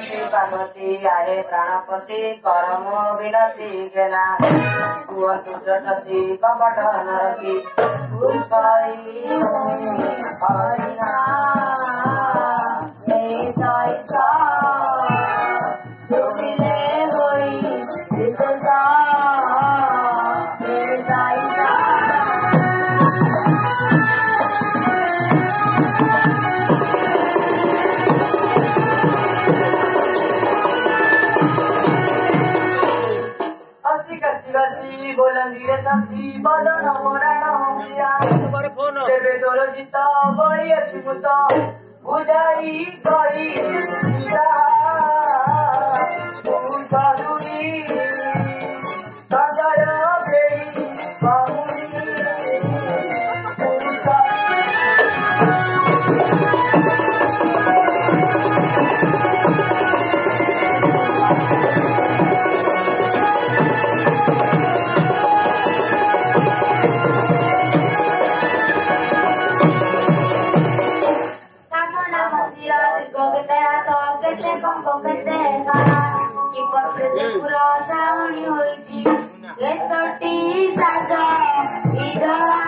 मिनती पार्वती आए प्राणपति करम विनती गेना कुहतु जटसी कपट नरकी बोलंदी रे ससी बदन मोराण होया देवे तोर जित बड़ी अछि मुत बुझाई गई सीता सुधुरी सगर बेई बाहुनी छावनी होइची केतोटी साज इधर